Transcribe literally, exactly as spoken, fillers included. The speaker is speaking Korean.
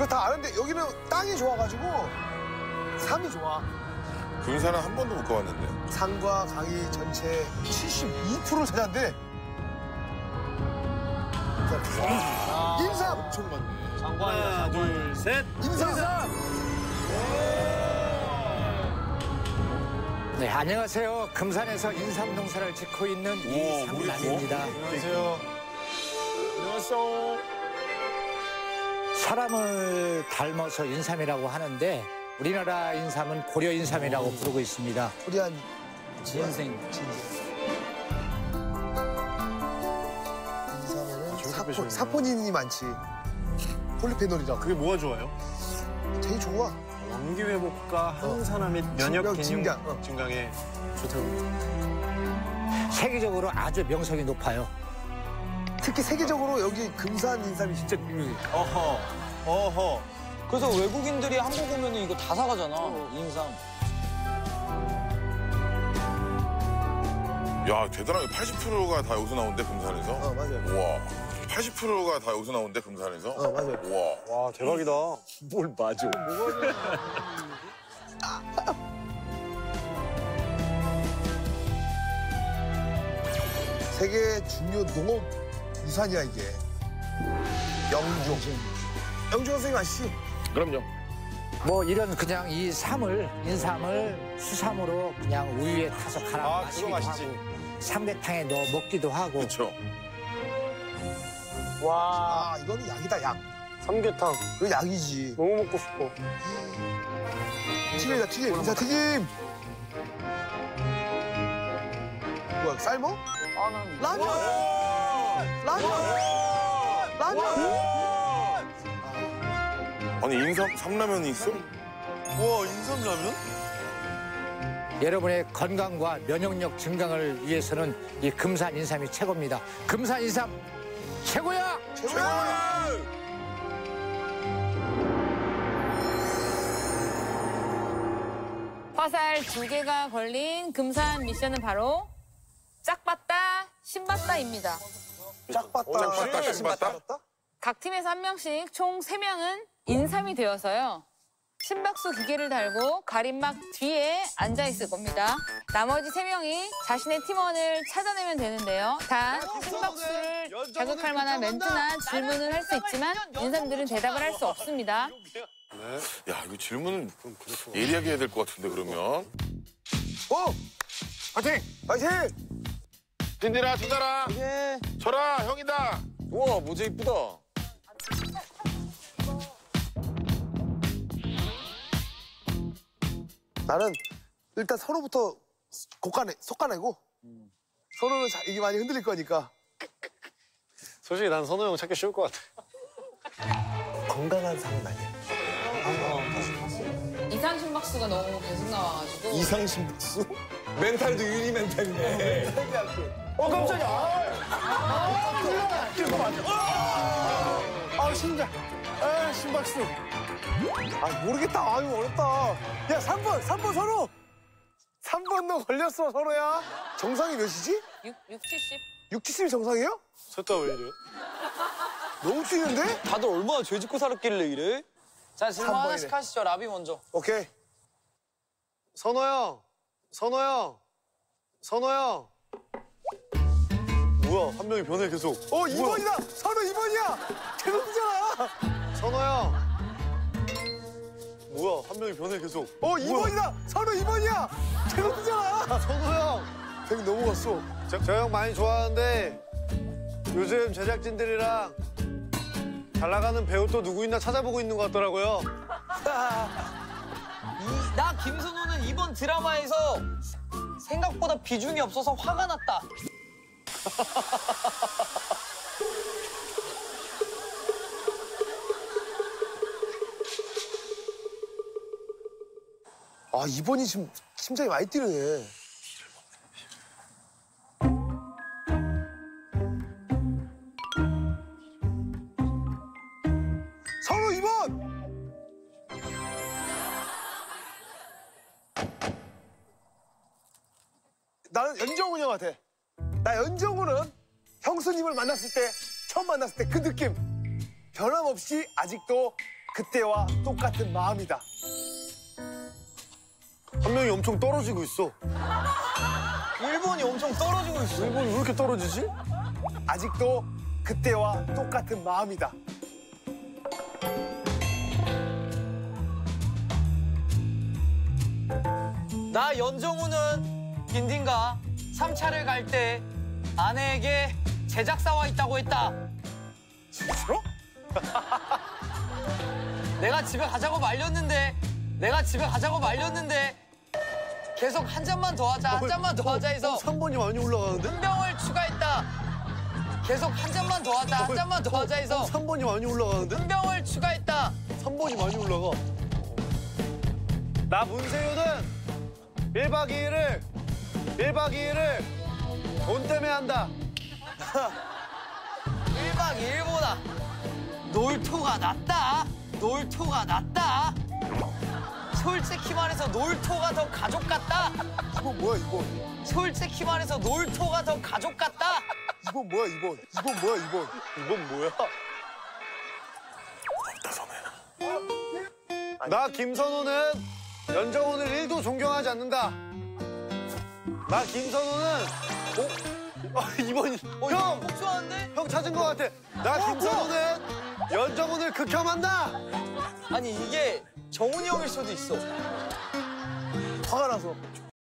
그거 다 아는데 여기는 땅이 좋아가지고 삶이 좋아. 군산은 한 번도 못 가봤는데. 산과 강이 전체 칠십이 퍼센트를 차지한대. 자, 인삼! 엄청 많네. 하나, 둘, 셋. 인삼! 네, 안녕하세요. 금산에서 인삼 농사를 짓고 있는 이상남입니다. 안녕하세요. 안녕하세요. 사람을 닮아서 인삼이라고 하는데 우리나라 인삼은 고려 인삼이라고 부르고 있습니다. 코리안 진생. 인삼에는 사포, 사포닌이 많지. 폴리페놀이라고. 그게 뭐가 좋아요? 되게 좋아. 원기 회복과 항산화 및 면역 증강, 기능 증강, 어. 증강에 좋다고. 세계적으로 아주 명성이 높아요. 특히 세계적으로 여기 금산 인삼이 진짜 유명해. 어허, 어허. 그래서 외국인들이 한국 오면 이거 다 사가잖아, 인삼. 야, 대단하게 팔십 퍼센트가 다 여기서 나온대, 금산에서. 어, 맞아요. 우와. 팔십 퍼센트가 다 여기서 나온대, 금산에서. 어, 맞아요. 우와. 와, 대박이다. 뭘 맞아. 세계 중요 농업 유산이야, 이게. 영주. 영주 선생님 아시지? 그럼요. 뭐 이런 그냥 이 삼을 인삼을 수삼으로 그냥 우유에 타서 갈아 아, 그거 마시기도 맛있지. 하고 삼계탕에 넣어 먹기도 하고. 그렇죠. 와, 아, 이거는 약이다, 약. 삼계탕. 이거 약이지. 너무 먹고 싶어. 튀김이다, 튀김. 인삼 튀김. 뭐야, 삶어? 라면! 라면! 라면! 아니, 인삼, 삼라면이 있어? 우와, 인삼라면? 여러분의 건강과 면역력 증강을 위해서는 이 금산 인삼이 최고입니다. 금산 인삼 최고야! 최고야! 화살 두 개가 걸린 금산 미션은 바로 짝봤다, 신봤다입니다. 짝봤다. 짝봤다, 신봤다? 각 팀에서 한 명씩 총 세 명은 인삼이 되어서요. 심박수 기계를 달고 가림막 뒤에 앉아있을 겁니다. 나머지 세 명이 자신의 팀원을 찾아내면 되는데요. 단, 심박수를 자극할 만한 멘트나 질문을 할 수 있지만 인삼들은 대답을 할 수 없습니다. 야, 이거 질문은 예리하게 해야 될 것 같은데, 그러면. 오! 파이팅! 파이팅! 딘디라, 두다라. 예. 철아, 형이다. 우와, 모자 이쁘다. 나는 일단 서로부터 곶가내, 솎아내고 서로는 자, 이게 많이 흔들릴 거니까 솔직히 난 선호 형 찾기 쉬울 것 같아. 건강한 삶은 아니야. 이상 심박수가 너무 계속 나와가지고 이상 심박수? 멘탈도 유리 멘탈이네. 어, 깜짝이야. 아, 이거 맞아. 아, 심장. 아, 심박수. 아, 모르겠다. 아유, 어렵다. 야, 삼 번, 삼 번 서로. 삼 번 너 걸렸어, 서로야. 정상이 몇이지? 육, 육, 칠십. 육, 칠십이 정상이에요? 셋 다 왜 이래요? 너무 뛰는데? 다들 얼마나 죄 짓고 살았길래 이래? 자, 질문 삼 하나씩 번이네. 하시죠. 라비 먼저. 오케이. 선호 형, 선호 형, 선호 형. 뭐야, 한 명이 변해 계속. 어, 이 번이다. 서로 이 번이야. 계속 뛰잖아. 선호 형. 뭐야, 한 명이 변해 계속. 어, 이 번이다. 서로 이 번이야. 계속 뛰잖아. 선호 형. 되게 넘어갔어. 저 형 많이 좋아하는데 요즘 제작진들이랑 잘 나가는 배우 또 누구 있나 찾아보고 있는 것 같더라고요. 이, 나 김선호는 이번 드라마에서 생각보다 비중이 없어서 화가 났다. 아, 이 번이 지금 심장이 많이 뛰네. 서로 이 번! 나는 연정훈 형 같아. 나 연정훈은 형수님을 만났을 때, 처음 만났을 때 그 느낌. 변함없이 아직도 그때와 똑같은 마음이다. 한 명이 엄청 떨어지고 있어. 일본이 엄청 떨어지고 있어. 일본이 왜 이렇게 떨어지지? 아직도 그때와 똑같은 마음이다. 나 연정우는 빈딘가 삼 차를 갈 때 아내에게 제작사와 있다고 했다. 진짜? 내가 집에 가자고 말렸는데 내가 집에 가자고 말렸는데 계속 한 잔만 더 하자 한 잔만 더 하자 해서 삼 번이 많이 올라가는데? 한 병을 추가했다. 계속 한 잔만 더 하자 한 잔만 더 하자 해서 삼 번이 많이 올라가는데? 한 병을 추가했다. 삼 번이 많이 올라가. 나 문세윤은 일박 이일을 일박 이일을 돈 때문에 한다. 일박 이일보다 놀토가 낫다. 놀토가 낫다. 솔직히 말해서 놀토가 더 가족 같다. 이번 뭐야 이번? 솔직히 말해서 놀토가 더 가족 같다. 이번 뭐야 이번? 이번 뭐야 이번? 이건 뭐야? 고맙다, 선우야. 나 김선호는 연정훈을 일도 존경하지 않는다. 나 김선호는 어? 아, 이번이 어, 형! 형 좋아하는데? 형 찾은 것 같아. 나 김선호는 연정훈을 극혐한다. 아니 이게 정훈이 형일 수도 있어. 화가 나서.